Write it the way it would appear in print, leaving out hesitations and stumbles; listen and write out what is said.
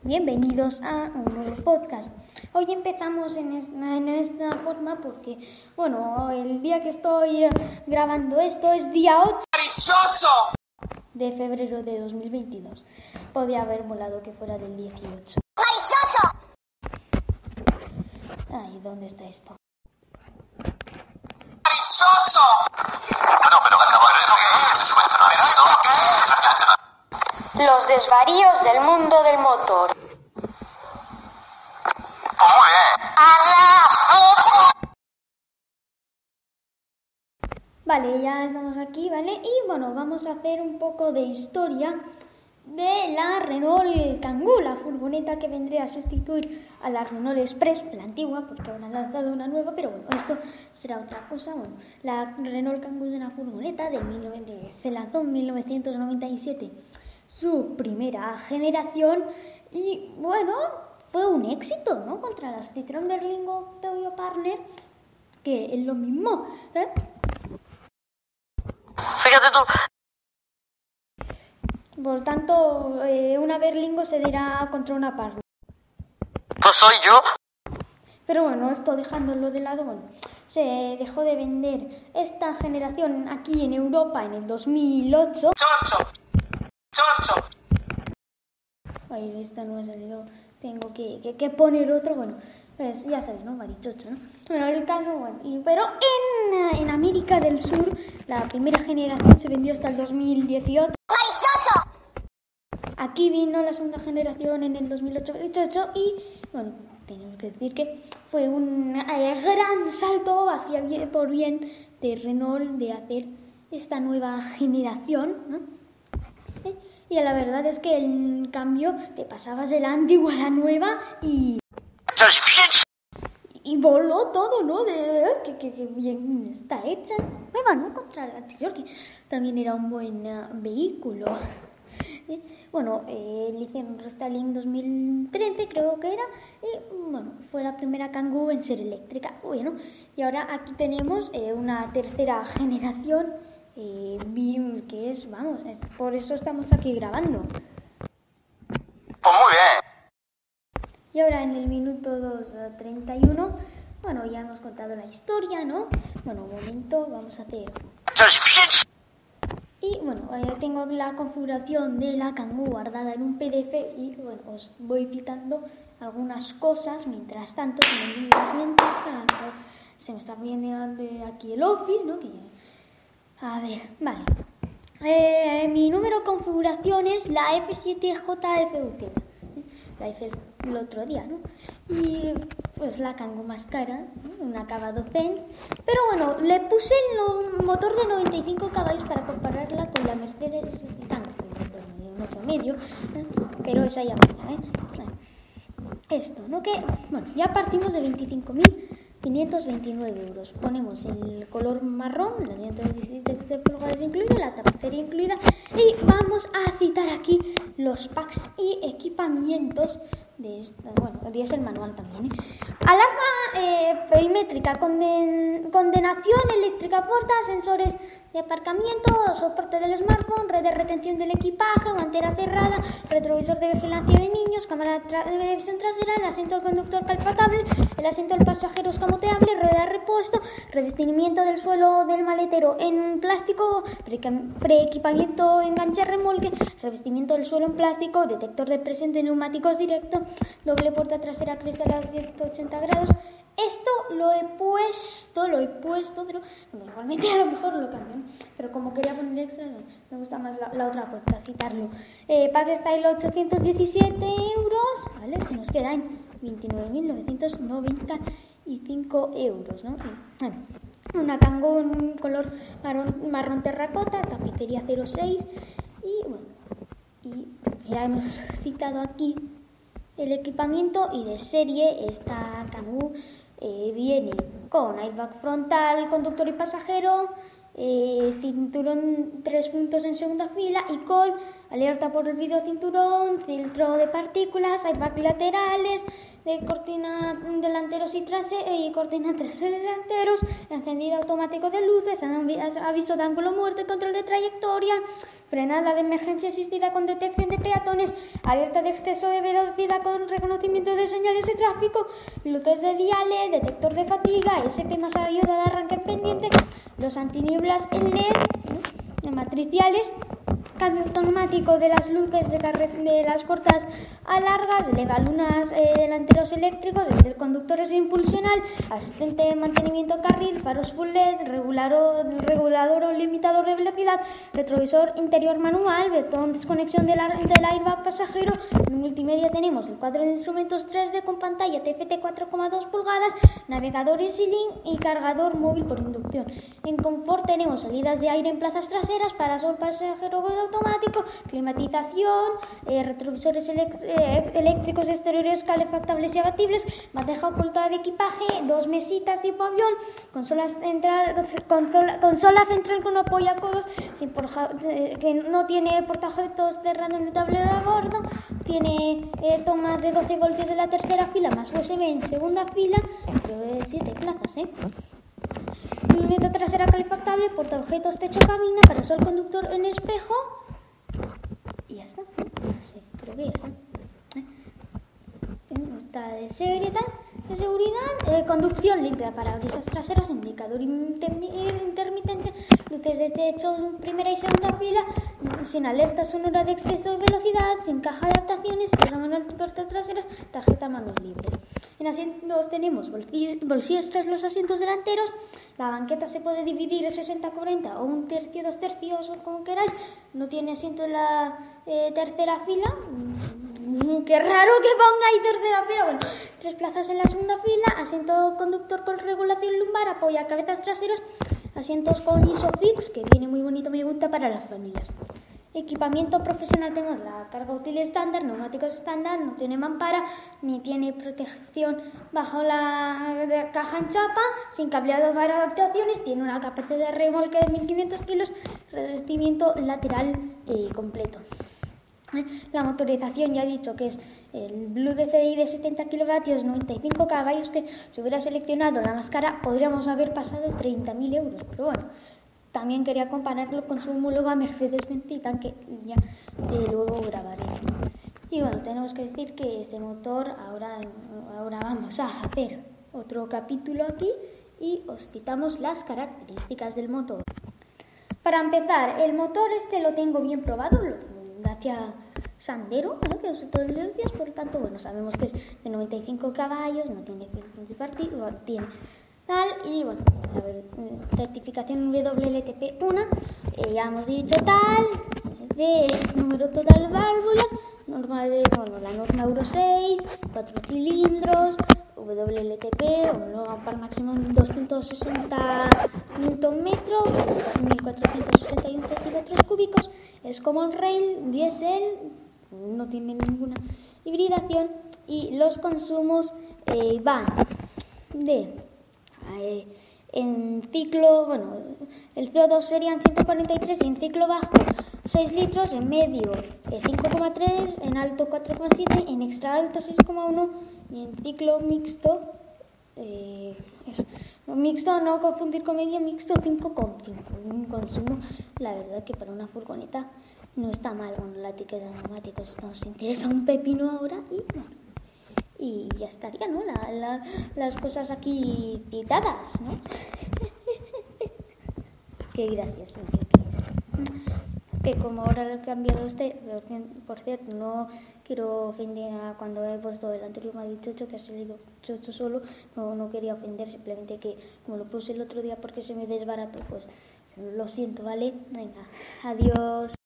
Bienvenidos a un nuevo podcast. Hoy empezamos en esta forma porque, el día que estoy grabando esto es día 8 de febrero de 2022. Podría haber molado que fuera del 18. Ay, ¿dónde está esto? Los desvaríos del mundo del motor. Muy bien. Vale, ya estamos aquí, ¿vale? Y vamos a hacer un poco de historia de la Renault Kangoo, la furgoneta que vendría a sustituir a la Renault Express, la antigua, porque ahora han lanzado una nueva, pero esto será otra cosa. La Renault Kangoo es una furgoneta se lanzó en 1997, su primera generación, y fue un éxito, ¿no? Contra las Citroën Berlingo Peugeot Partner, que es lo mismo, ¿eh? Fíjate tú. Por tanto, una Berlingo se dirá contra una Partner. Pues soy yo. Pero esto dejándolo de lado, se dejó de vender esta generación aquí en Europa en el 2008. Choncho. Ay, esta no ha salido. Tengo que poner otro, pues ya sabes, ¿no? Marichocho, ¿no? El caso, pero en América del Sur la primera generación se vendió hasta el 2018. ¡Marichocho! Aquí vino la segunda generación en el 2008 y, tenemos que decir que fue un gran salto por bien de Renault de hacer esta nueva generación, ¿no? Y la verdad es que el cambio, te pasabas de la antigua a la nueva y voló todo, ¿no? Que bien está hecha. Nueva, ¿no? Contra la anterior, que también era un buen vehículo. Le hicieron restyling en 2013, creo que era, y fue la primera Kangoo en ser eléctrica. Y ahora aquí tenemos una tercera generación, que es, por eso estamos aquí grabando. Pues muy bien. Y ahora en el minuto 2:31, ya hemos contado la historia, ¿no? Un momento, vamos a hacer... Y tengo la configuración de la Kangoo guardada en un PDF y os voy citando algunas cosas. Mientras tanto, se me está viendo aquí el Office, ¿no? A ver, vale. Mi número de configuración es la F7JFUT. La hice el otro día, ¿no? Y pues la Kangoo más cara, ¿no? Un acabado Zen. Pero le puse el motor de 95 caballos para compararla con la Mercedes en otro medio, ¿eh? Pero esa ya va, Esto, ¿no? Que, ya partimos de 25.529 euros. Ponemos el color marrón, las llantas de 17 pulgadas incluidas, la tapicería incluida, y vamos a citar aquí los packs y equipamientos de esta, y es el manual también, Alarma perimétrica, condenación eléctrica puerta, sensores de aparcamiento, soporte del smartphone, red de retención del equipaje, guantera cerrada, retrovisor de vigilancia de niños, cámara de visión trasera, el asiento del conductor calfatable, el asiento del pasajero escamoteable, rueda de repuesto, revestimiento del suelo del maletero en plástico, preequipamiento enganche remolque, revestimiento del suelo en plástico, detector de presión de neumáticos directo, doble puerta trasera cristal a 180 grados. Esto lo he puesto, pero igualmente a lo mejor lo cambio, ¿no? Pero como quería poner extra, me gusta más la otra puerta, quitarlo. Pack Style 817 euros, ¿vale? Se nos quedan 29.995 euros, ¿no? Una Kangoo en color marrón terracota, tapicería 06 y ya hemos citado aquí el equipamiento. Y de serie esta Kangoo viene con airbag frontal, conductor y pasajero, cinturón 3 puntos en segunda fila y con alerta por el cinturón, filtro de partículas, airbag laterales, de cortina delanteros y cortina trasera y delanteros, encendido automático de luces, aviso de ángulo muerto, control de trayectoria, frenada de emergencia asistida con detección de peatones, alerta de exceso de velocidad con reconocimiento de señales de tráfico, luces de diales, detector de fatiga, SP más ayuda de arranque pendiente, los antinieblas en LED, matriciales, cambio automático de las luces de las cortas a largas, elevalunas delanteros eléctricos, interconductores de impulsional, asistente de mantenimiento carril, faros full LED, regulador o limitador de velocidad, retrovisor interior manual, botón desconexión del airbag pasajero. En multimedia tenemos el cuadro de instrumentos 3D con pantalla TFT 4,2 pulgadas, navegador eSIM y cargador móvil por inducción. En confort tenemos salidas de aire en plazas traseras, parasol pasajero automático, climatización, retrovisores eléctricos exteriores calefactables y abatibles, bandeja oculta de equipaje, 2 mesitas tipo avión, consola central con apoyacodos, que no tiene portaobjetos cerrado en el tablero a bordo, tiene tomas de 12 voltios de la tercera fila más USB en segunda fila, pero de 7 plazas, Luneta trasera calefactable, portaobjetos techo cabina, parasol conductor en espejo y ya está. Sí, creo que ya está. Está de seguridad, conducción limpia, parabrisas traseros, indicador intermitente, luces de techo primera y segunda fila, sin alerta sonora de exceso de velocidad, sin caja de adaptaciones, manual de puertas traseras, tarjeta manos libres. En asientos tenemos bolsillos tras los asientos delanteros. La banqueta se puede dividir en 60-40 o 1 tercio, 2 tercios o como queráis. No tiene asiento en la tercera fila. Qué raro que ponga ahí tercera fila. Bueno, 3 plazas en la segunda fila, asiento conductor con regulación lumbar, apoya cabezas traseros, asientos con ISOFIX, que viene muy bonito, me gusta para las familias. Equipamiento profesional tenemos la carga útil estándar, neumáticos estándar, no tiene mampara, ni tiene protección bajo la caja en chapa, sin cableado para adaptaciones, tiene una capacidad de remolque de 1500 kilos, revestimiento lateral completo. La motorización ya he dicho que es el Blue DCI de 70 kilovatios, 95 caballos, que si hubiera seleccionado la más cara podríamos haber pasado 30.000 euros, pero bueno. También quería compararlo con su homóloga Mercedes-Benz Titan, que ya luego grabaré. Y bueno, tenemos que decir que este motor, ahora vamos a hacer otro capítulo aquí y os citamos las características del motor. Para empezar, el motor lo tengo bien probado, lo tengo en Dacia Sandero, ¿no? Que lo uso todos los días, por lo tanto, bueno, sabemos que es de 95 caballos, no tiene filtros de partido, tiene tal, y bueno, a ver, certificación WLTP 1, ya hemos dicho tal, de número total de válvulas, norma la norma Euro 6, 4 cilindros, WLTP, homologa para máximo 260 Nm, 1461 centímetros cúbicos, es Common Rail, diésel, no tiene ninguna hibridación, y los consumos van de en ciclo, bueno, el CO2 serían 143 y en ciclo bajo 6 litros, en medio 5,3, en alto 4,7, en extra alto 6,1 y en ciclo mixto, mixto no confundir con medio, mixto 5,5. Un consumo, la verdad que para una furgoneta no está mal. Bueno, la etiqueta de neumáticos nos interesa un pepino ahora y bueno. Y ya estaría, ¿no? Las cosas aquí citadas, ¿no? Qué gracioso que como ahora lo he cambiado por cierto, no quiero ofender a cuando he puesto el anterior, me ha dicho que ha salido chocho solo, no quería ofender, simplemente que como lo puse el otro día porque se me desbarató, pues lo siento, ¿vale? Venga, adiós.